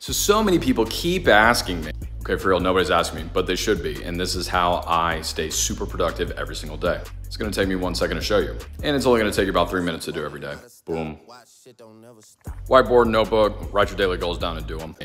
So many people keep asking me, okay, for real, nobody's asking me, but they should be. And this is how I stay super productive every single day. It's gonna take me 1 second to show you. And it's only gonna take you about 3 minutes to do every day. Boom. Whiteboard, notebook, write your daily goals down and do them.